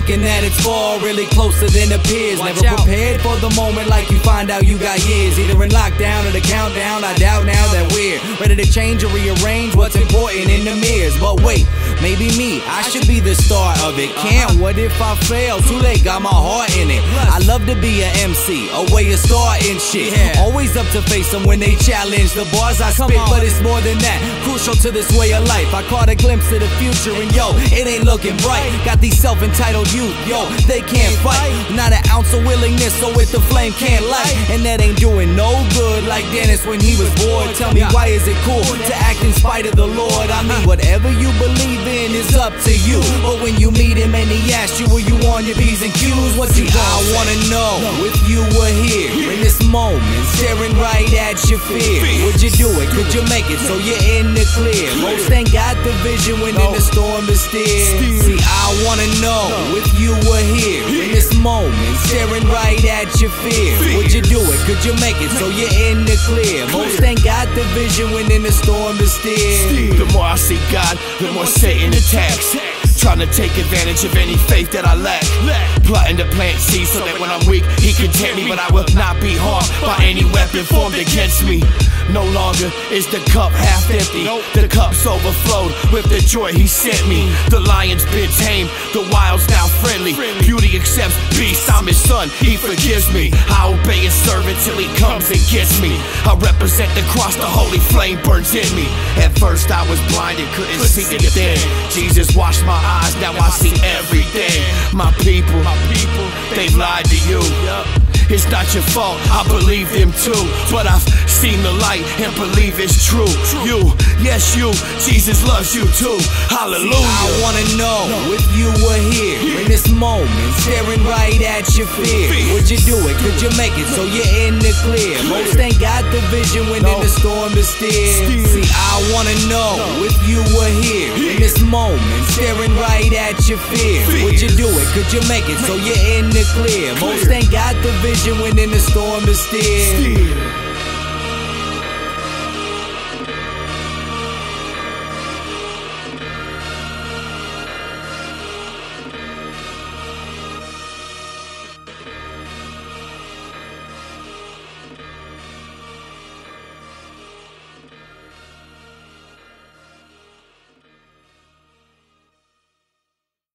thinking that it's far, really closer than it appears. Never prepared for the moment like you find out you got years. Either in lockdown or the countdown, I doubt now that we're ready to change or rearrange what's important in the mirrors. But wait, maybe me, I should be the star of it. Can't, what if I fail? Too late, got my heart in it. I love to be an MC, a way of starting shit. Always up to face them when they challenge the bars I spit, but it's more than that, crucial to this way of life. I caught a glimpse of the future and yo, it ain't looking bright. Got these self-entitled youth, yo, they can't fight. Not an ounce of willingness, so if the flame can't light. And that ain't doing no good, like Dennis when he was bored. Tell me, why is it cool to act in spite of the Lord? I mean, whatever you believe in is up to you. But when you meet him and he asks you, were you on your P's and Q's? What you I wanna know if you were here in this moment, staring right at your fear. Would you do it? Could you make it so you're in the clear? Most ain't got the vision when in the storm is steered. See, I wanna know if you were here in this moment, staring right at your fear. Would you do it? Could you make it so you're in the clear? Most ain't got the vision when in the storm is steered. The more I see God, the more Satan attacks, trying to take advantage of any faith that I lack. Plotting to plant seeds so that when I'm weak, he can tempt me, but I will not be harmed by any weapon formed against me. No longer is the cup half empty, the cup's overflowed with the joy he sent me. The lion's been tamed, the wild's now friendly. Beauty accepts beast, I'm his son, he forgives me. I obey his servant till he comes and gets me. I represent the cross, the holy flame burns in me. At first I was blinded, couldn't see it then. Jesus washed my eyes, now I see everything. My people, they've lied to you. It's not your fault, I believe them too. But I've seen the light and believe it's true. You, yes you, Jesus loves you too. Hallelujah. I wanna know if you were here in this moment, staring right at your fear. Would you do it? Could you make it so you're in the clear? Most ain't got the vision when in the storm is steered. See, I wanna know if you were here in this moment, staring right at your fear. Would you do it? Could you make it so you're in the clear? Most ain't got the vision when in the storm is steered.